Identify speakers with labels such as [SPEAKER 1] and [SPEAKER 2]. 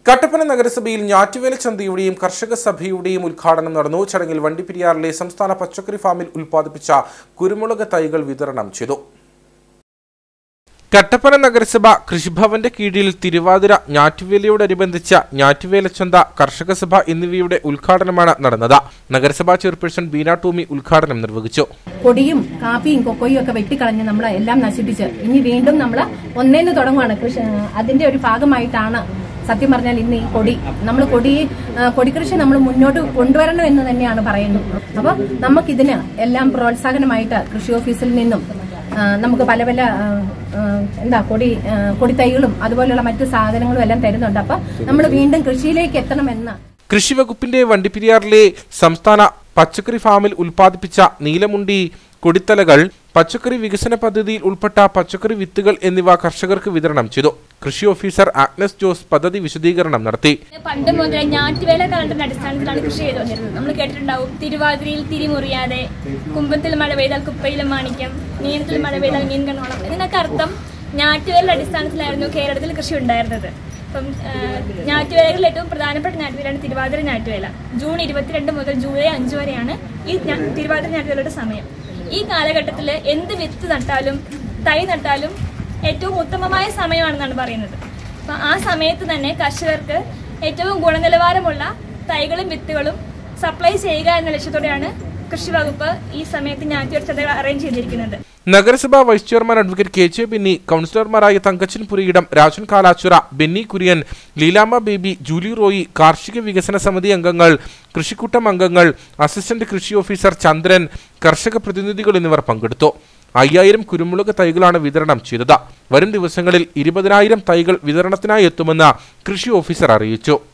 [SPEAKER 1] കട്ടപ്പന നഗരസഭയിൽ ഞാറ്റുവേല ചന്തയുടെയും കർഷക സഭയുടെയും ഉദ്ഘാടനം നടന്നു. ചടങ്ങിൽ വണ്ടിപ്പെരിയാറിലെ സംസ്ഥാന പച്ചക്കറി ഫാമിൽ ഉൽപ്പാദിപ്പിച്ച കുരുമുളക് തൈകൾ വിതരണം ചെയ്തു. കട്ടപ്പന നഗരസഭ കൃഷിഭവന്റെ കീഴിൽ തിരുവാതിര ഞാറ്റുവേലയോടനുബന്ധിച്ച ഞാറ്റുവേല ചന്ത, കർഷക സഭ എന്നിവയുടെ ഉദ്ഘാടനമാണ് നടന്നത്. നഗരസഭാ ചെയർപേഴ്സൺ ബീന ടോമി ഉദ്ഘാടനം നിർവഹിച്ചു.
[SPEAKER 2] കൊടിയും കാപ്പിയും കൊക്കോയും ഒക്കെ വെട്ടിക്കളഞ്ഞ് നമ്മൾ എല്ലാം നശിപ്പിച്ച് ഇനി വീണ്ടും നമ്മൾ ഒന്നേന്ന് തുടങ്ങുവാണ്. അതിന്റെ ഒരു ഭാഗമായിട്ടാണ് സത്യം പറഞ്ഞാൽ ഇന്ന് ഈ നമ്മൾ കൊടിക്കൃഷി നമ്മൾ മുന്നോട്ട് കൊണ്ടുവരണം എന്ന് തന്നെയാണ് പറയുന്നത്. അപ്പോൾ നമുക്കിതിന് എല്ലാം പ്രോത്സാഹനമായിട്ട് കൃഷി ഓഫീസിൽ നിന്നും നമുക്ക് പല പല കൊടിത്തൈകളും അതുപോലെയുള്ള മറ്റു സാധനങ്ങളും എല്ലാം തരുന്നുണ്ട്. അപ്പൊ നമ്മൾ വീണ്ടും കൃഷിയിലേക്ക് എത്തണമെന്ന്
[SPEAKER 1] കൃഷി വകുപ്പിന്റെ വണ്ടിപ്പെരിയാറിലെ സംസ്ഥാന പച്ചക്കറി ഫാമിൽ ഉൽപ്പാദിപ്പിച്ച നീലമുണ്ടി കൊടിത്തലകൾ, പച്ചക്കറി വികസന പദ്ധതിയിൽ ഉൾപ്പെട്ട പച്ചക്കറി വിത്തുകൾ എന്നിവ കർഷകർക്ക് വിതരണം ചെയ്തു. കൃഷി ഓഫീസർ ആഗ്നസ് ജോസ് പദ്ധതി വിശദീകരണം നടത്തി.
[SPEAKER 3] പണ്ട് മുതലേ ഞാറ്റുവേല കാലത്തിന്റെ അടിസ്ഥാനത്തിലാണ് കൃഷി ചെയ്തുകൊണ്ടിരുന്നത്. നമ്മൾ കേട്ടിട്ടുണ്ടാവും, തിരുവാതിരയിൽ തിരിമുറിയാതെ, കുംഭത്തിൽ മഴ പെയ്താൽ കുപ്പയിലും മാണിക്യം, മീനത്തിൽ മഴ പെയ്താൽ മീൻ കണ്ണോളം. ഇതിനൊക്കെ അർത്ഥം ഞാറ്റുവേലയുടെ അടിസ്ഥാനത്തിലായിരുന്നു കേരളത്തിൽ കൃഷി ഉണ്ടായിരുന്നത്. അപ്പം ഞാറ്റുവേലകളിൽ ഏറ്റവും പ്രധാനപ്പെട്ട ഞാറ്റുവേലയാണ് തിരുവാതിര ഞാറ്റുവേല. ജൂൺ 22 മുതൽ ജൂലൈ 5 വരെയാണ് ഈ തിരുവാതിര ഞാറ്റുവേലയുടെ സമയം. ഈ കാലഘട്ടത്തിൽ എന്ത് വിത്ത് നട്ടാലും തൈ നട്ടാലും ഏറ്റവും ഉത്തമമായ സമയമാണെന്നാണ് പറയുന്നത്. അപ്പം ആ സമയത്ത് തന്നെ കർഷകർക്ക് ഏറ്റവും ഗുണനിലവാരമുള്ള തൈകളും വിത്തുകളും സപ്ലൈ ചെയ്യുക എന്ന ലക്ഷ്യത്തോടെയാണ് കൃഷി വകുപ്പ് ഈ സമയത്ത് ഞാറ്റുവേല ചന്തകൾ അറേഞ്ച് ചെയ്തിരിക്കുന്നത്.
[SPEAKER 1] നഗരസഭാ vice chairman advocate K J. Benny, കൗൺസിലർമാരായ തങ്കച്ചൻ പുരയിടം, രാജൻ കാലാച്ചുറ, ബെന്നി കുര്യൻ, ലീലാമ്മ ബേബി, ജൂലി റോയി, കാർഷിക വികസന സമിതി അംഗങ്ങൾ, കൃഷിക്കൂട്ടം അംഗങ്ങൾ, അസിസ്റ്റന്റ് കൃഷി ഓഫീസർ ചന്ദ്രൻ, കർഷക പ്രതിനിധികൾ എന്നിവർ പങ്കെടുത്തു. 5000 കുരുമുളക് തൈകളാണ് വിതരണം ചെയ്തത്. വരും ദിവസങ്ങളിൽ 20,000 തൈകൾ വിതരണത്തിനായി എത്തുമെന്ന് കൃഷി ഓഫീസർ അറിയിച്ചു.